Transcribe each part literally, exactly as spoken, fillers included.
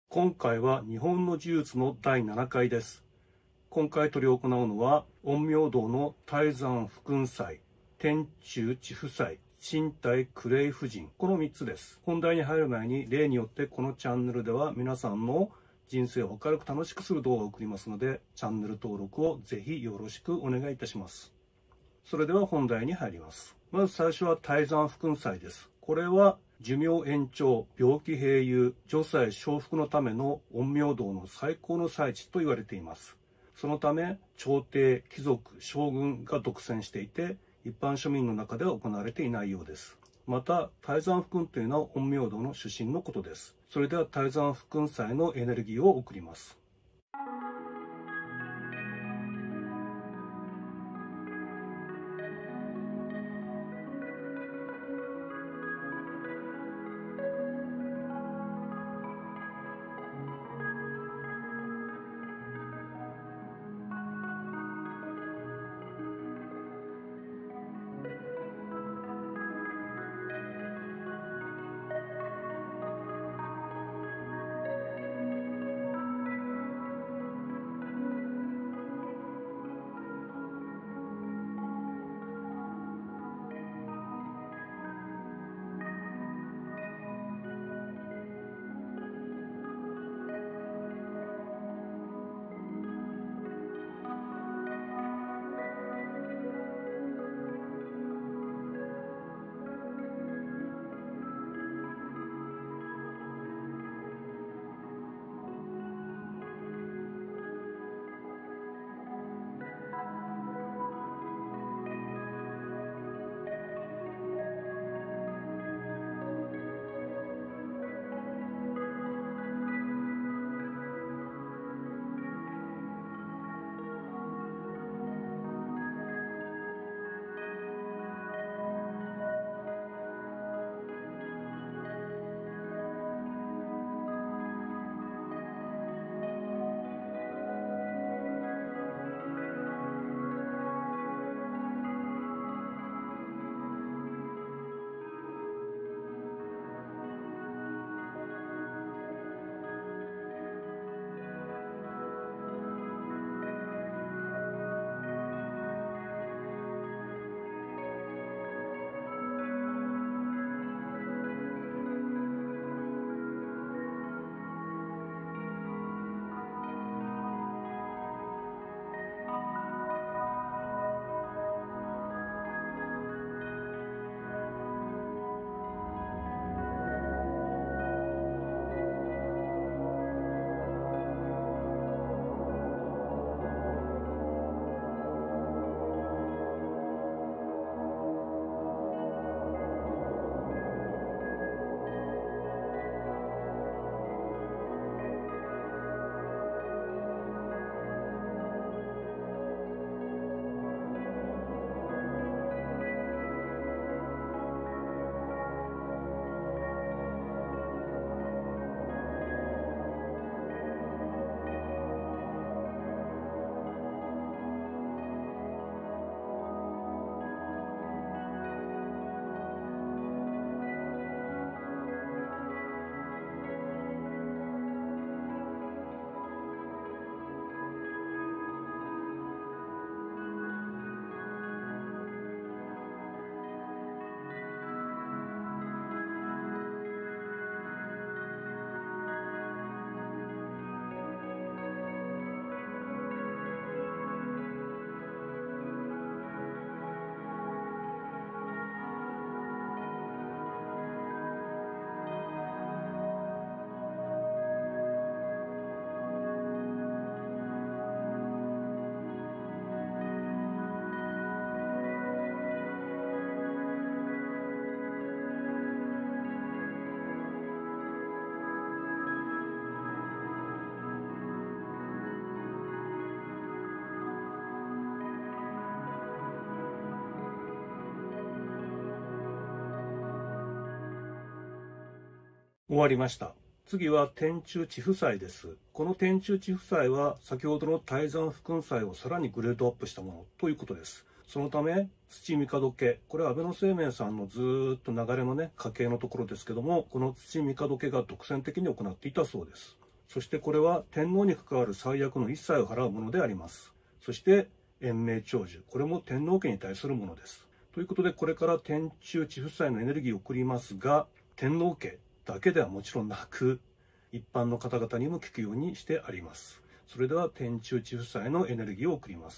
今回は日本の呪術のだいななかいです。今回執り行うのは、陰陽道の泰山不君斎、天中地不斎、身体クレイ夫人、このみっつです。本題に入る前に、例によってこのチャンネルでは皆さんの人生を明るく楽しくする動画を送りますので、チャンネル登録をぜひよろしくお願いいたします。それでは本題に入ります。まず最初は泰山不君斎です。これは寿命延長、病気併誘、除災承服のための陰陽道の最高の祭地と言われています。そのため、朝廷、貴族、将軍が独占していて、一般庶民の中では行われていないようです。また、泰山不君というのは陰陽道の出身のことです。それでは泰山不君斎のエネルギーを送ります。終わりました。次は天中地不斎です。この天中地不斎は先ほどの泰山不君斎をさらにグレードアップしたものということです。そのため、土帝家、これは安倍の生命さんのずーっと流れのね、家系のところですけども、この土帝家が独占的に行っていたそうです。 そしてこれは天皇に関わる最悪の一切を払うものであります。そして延命長寿、これも天皇家に対するものです。ということで、これから天中地夫妻のエネルギーを送りますが、天皇家だけではもちろんなく、一般の方々にも効くようにしてあります。それでは天中地夫妻のエネルギーを送ります。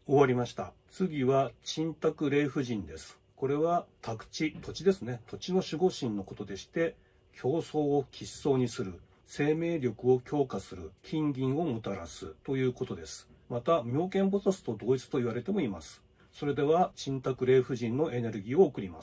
終わりました。次は沈託霊符陣です。これは宅地、土地ですね。土地の守護神のことでして、競争を吉祥にする、生命力を強化する、金銀をもたらすということです。また、妙見菩薩と同一と言われてもいます。それでは、沈託霊符陣のエネルギーを送ります。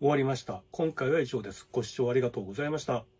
終わりました。今回は以上です。ご視聴ありがとうございました。